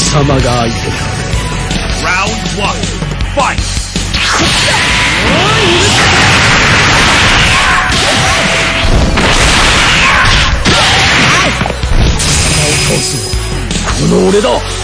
様が相手だ。 Round 1 Fight! 倒すのこの俺だ。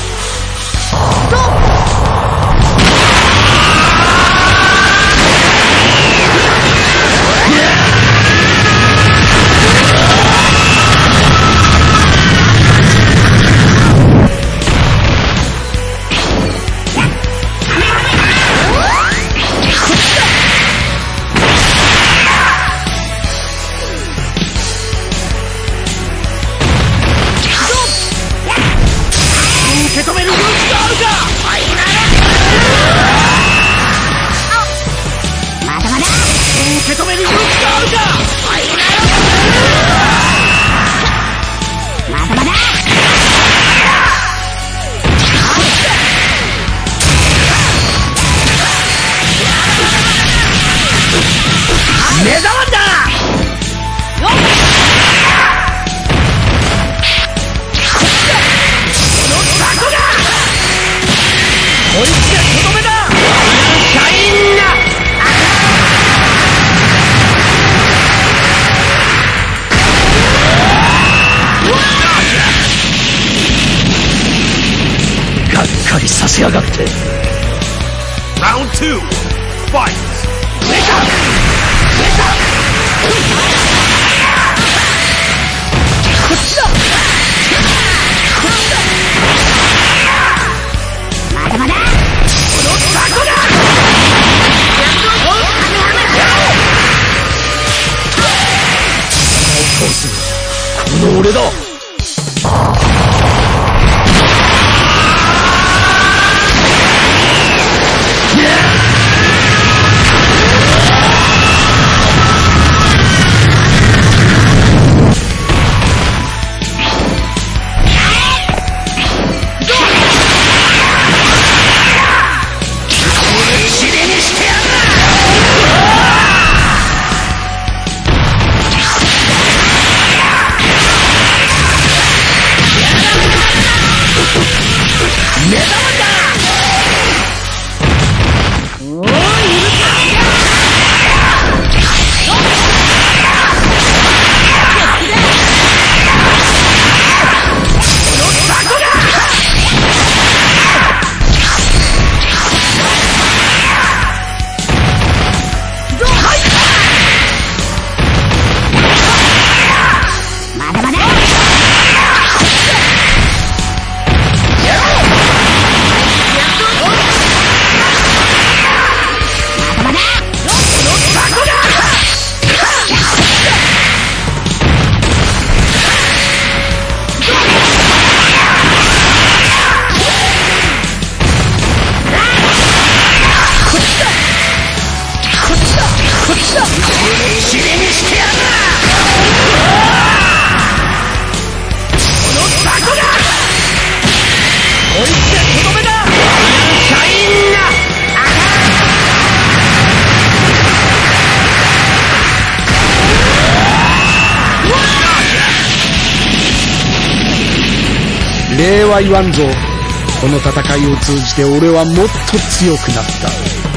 受け止める勇気があるか。まだまだ受け止める勇気があるか。まだまだ目障りだ。こいつがとどめだ。シャインながっかりさせやがって。 Round 2 Fight! こっちだ。まだまだこの雑魚だ。倒すこの俺だ。目覚まりだ。まだまだ尻にしてやる。この雑魚だ。こいつがとどめだ。シャインな礼は言わんぞ。この戦いを通じて俺はもっと強くなった。